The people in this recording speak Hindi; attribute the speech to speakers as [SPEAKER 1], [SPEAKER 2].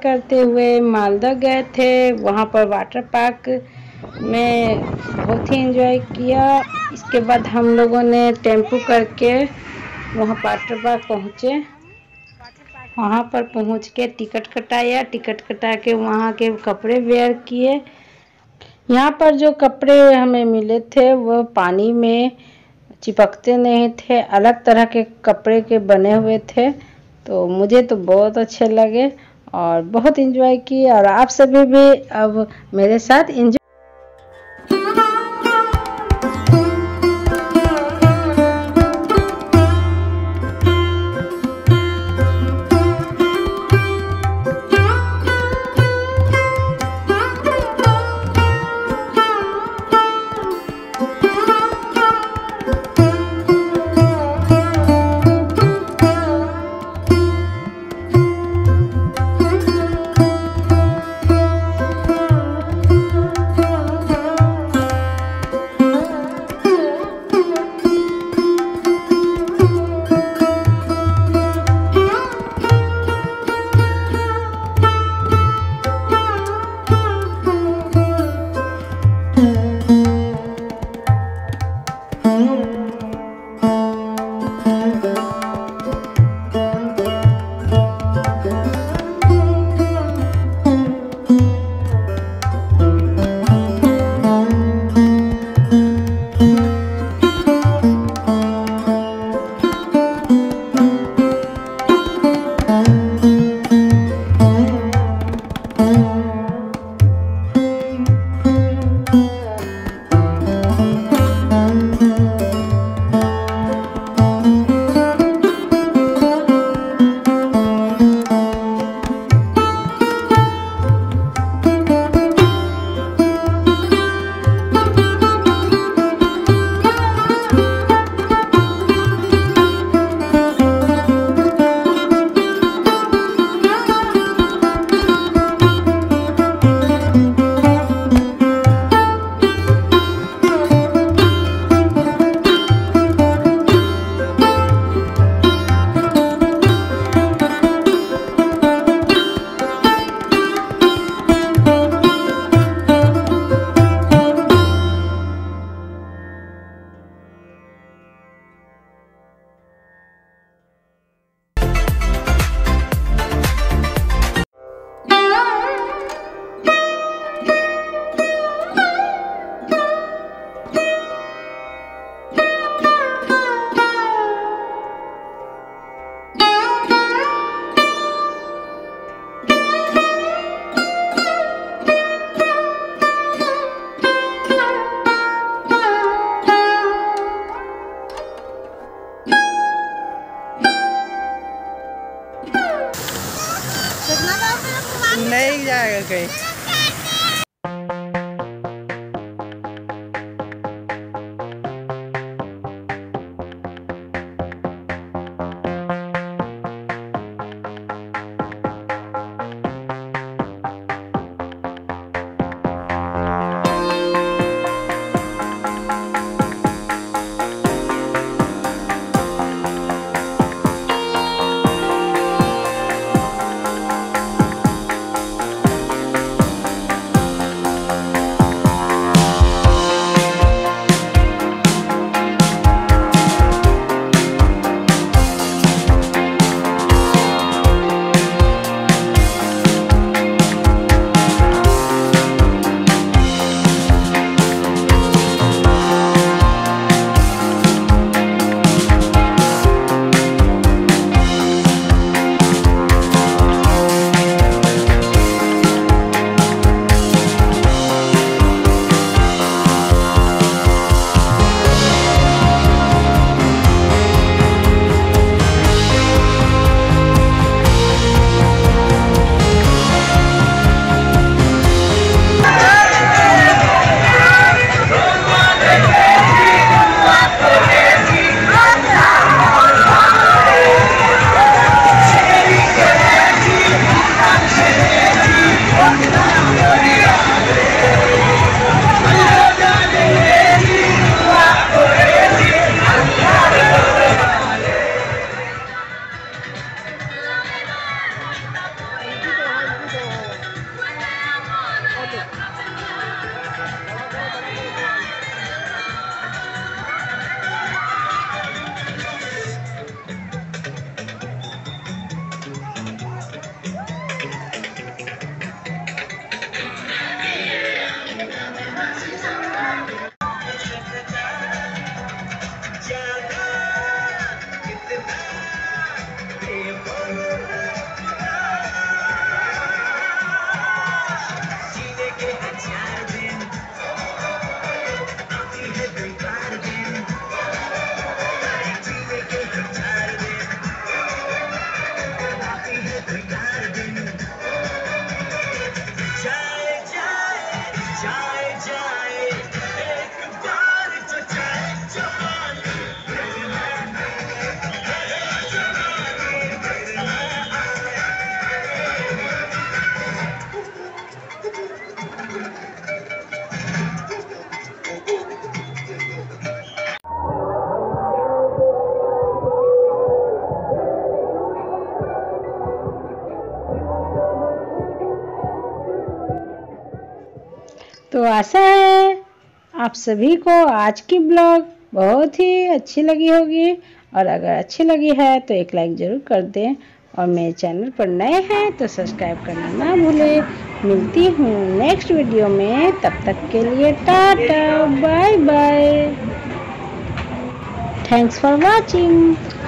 [SPEAKER 1] करते हुए मालदा गए थे। वहाँ पर वाटर पार्क में बहुत ही एंजॉय किया। इसके बाद हम लोगों ने टेम्पो करके वहाँ वाटर पार्क पहुँचे। वहाँ पर पहुँच के टिकट कटाया। टिकट कटा के वहाँ के कपड़े वेयर किए। यहाँ पर जो कपड़े हमें मिले थे वो पानी में चिपकते नहीं थे, अलग तरह के कपड़े के बने हुए थे। तो मुझे तो बहुत अच्छे लगे और बहुत एंजॉय किए। और आप सभी भी अब मेरे साथ एंजॉय।
[SPEAKER 2] नहीं जाएगा कहीं।
[SPEAKER 1] तो आशा है आप सभी को आज की ब्लॉग बहुत ही अच्छी लगी होगी, और अगर अच्छी लगी है तो एक लाइक ज़रूर कर दें, और मेरे चैनल पर नए हैं तो सब्सक्राइब करना ना भूलें। मिलती हूँ नेक्स्ट वीडियो में, तब तक के लिए tata bye bye. Thanks for watching.